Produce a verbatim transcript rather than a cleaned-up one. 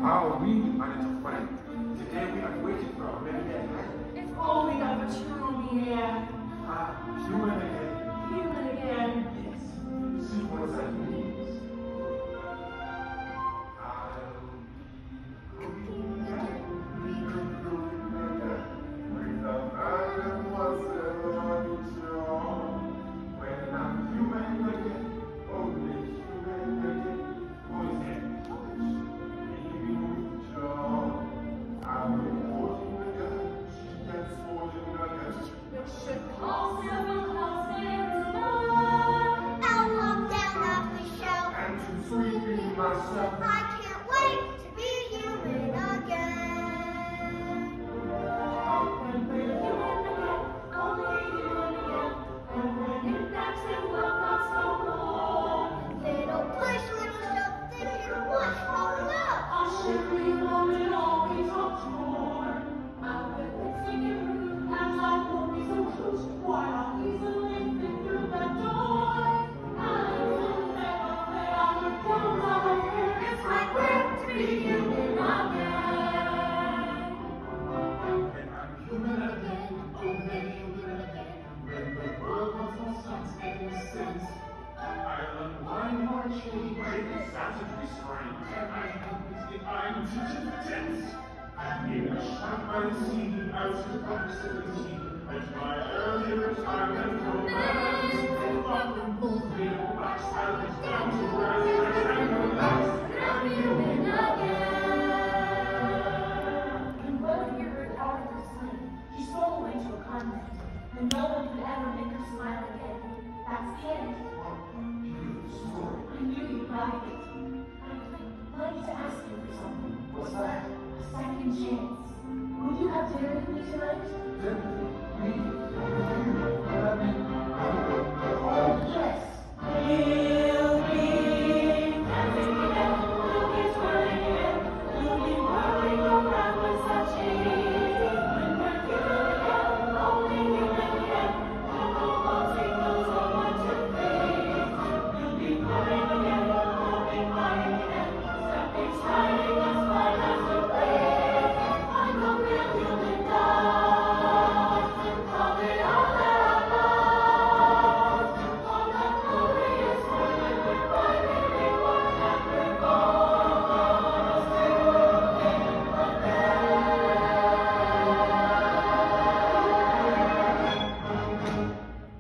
How we managed to find today we are waiting for our many days. If only I were truly here. Ah, human again. Human again. Yes. See what that means. I can't wait to be human again. When we're human again, only human again. And when it knocks and will not so long. Little push, little shove, they can watch rolling up. Our shivering moment always uptorn. I'll get the ticket route, and life won't be so close. Why not easily fit through that door? I will never let out the doors of our fear. It's my work to be human again. And I'm human again, only human again. When the world was all starts making sense, I learned one more change. It's absolutely strange. And I hope it's the I'm teaching tense. In a shop by the sea, I was the box of the sea. At my early retirement romance, they often pulled me back, I was down to rise and relax. I'm human again. And whether you're an out of her sight, she stole away to a convent, and no one could ever make her smile again. That's the end. What a beautiful story. I knew you'd like it. I'd like to ask you for something. What's that? A second chance. Will you have dinner with me tonight? Then, me, you.